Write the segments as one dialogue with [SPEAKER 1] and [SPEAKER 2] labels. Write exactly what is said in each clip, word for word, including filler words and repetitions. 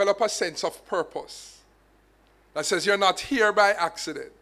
[SPEAKER 1] develop a sense of purpose that says you're not here by accident.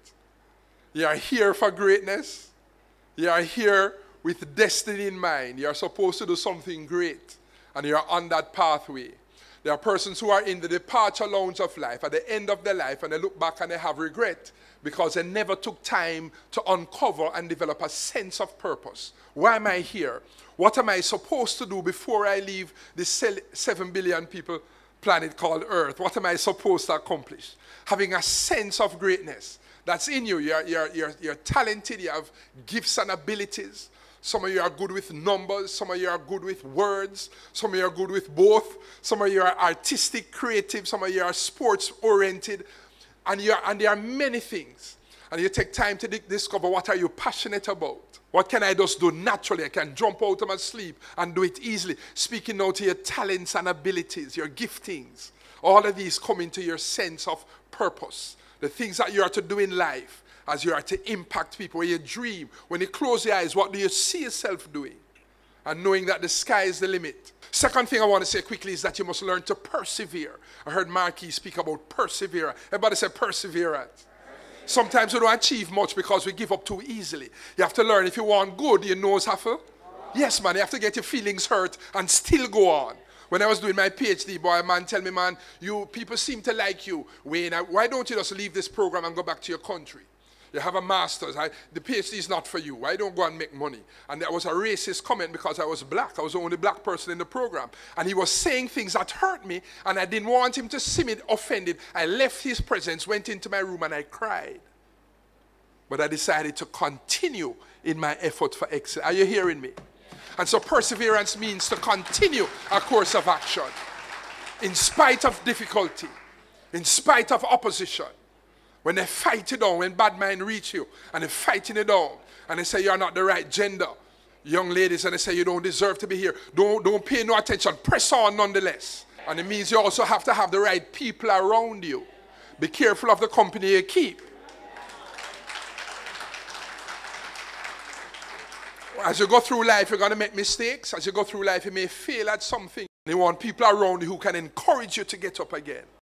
[SPEAKER 1] You are here for greatness. You are here with destiny in mind. You are supposed to do something great, and you are on that pathway. There are persons who are in the departure lounge of life, at the end of their life, and they look back and they have regret because they never took time to uncover and develop a sense of purpose. Why am I here? What am I supposed to do before I leave this seven billion people planet called Earth? What am I supposed to accomplish? Having a sense of greatness that's in you. You're, you're, you're, you're talented, you have gifts and abilities. Some of you are good with numbers, some of you are good with words, some of you are good with both, some of you are artistic, creative, some of you are sports-oriented, and, you are, and there are many things. And you take time to discover what are you passionate about. What can I just do naturally? I can jump out of my sleep and do it easily. Speaking now to your talents and abilities, your giftings. All of these come into your sense of purpose. The things that you are to do in life. As you are to impact people, when you dream, when you close your eyes, what do you see yourself doing? And knowing that the sky is the limit. Second thing I want to say quickly is that you must learn to persevere. I heard Marquis speak about perseverance. Everybody say perseverance. Sometimes we don't achieve much because we give up too easily. You have to learn, if you want good, your nose have to. Yes, man, you have to get your feelings hurt and still go on. When I was doing my PhD, boy, a man tell me, man, you people seem to like you. Wayne, why don't you just leave this program and go back to your country? You have a master's. I, the PhD is not for you. Why don't go and make money? And that was a racist comment because I was black. I was the only black person in the program. And he was saying things that hurt me, and I didn't want him to see me offended. I left his presence, went into my room, and I cried. But I decided to continue in my effort for excellence. Are you hearing me? And so perseverance means to continue a course of action in spite of difficulty, in spite of opposition. When they fight you down, when bad mind reach you, and they're fighting you down, and they say you're not the right gender, young ladies, and they say you don't deserve to be here, don't, don't pay no attention, press on nonetheless. And it means you also have to have the right people around you. Be careful of the company you keep. As you go through life, you're going to make mistakes. As you go through life, you may fail at something. You want people around you who can encourage you to get up again.